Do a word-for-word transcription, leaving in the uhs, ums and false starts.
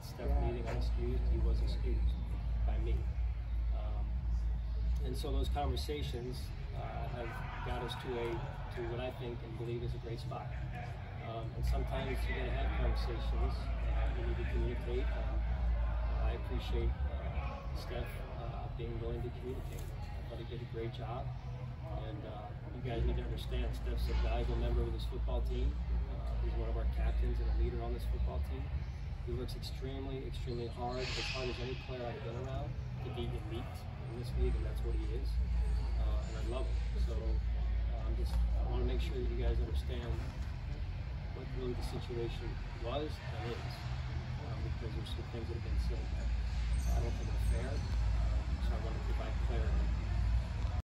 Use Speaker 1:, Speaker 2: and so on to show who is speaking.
Speaker 1: Steph needing unexcused, he was excused by me. Um, and so those conversations uh, have got us to a to what I think and believe is a great spot. Um, and sometimes you gotta have conversations, uh, you need to communicate. Um, I appreciate uh, Steph uh, being willing to communicate. I thought he did a great job. And uh, you guys need to understand, Steph's a valuable member of this football team. Uh, he's one of our captains and a leader on this football team. He works extremely, extremely hard, as hard as any player I've been around, to be elite in this league, and that's what he is. Uh, and I love him. So uh, I'm just, I want to make sure that you guys understand what really the situation was and is, um, because there's some things that have been said that I don't think are fair. Um, so I want to provide clarity.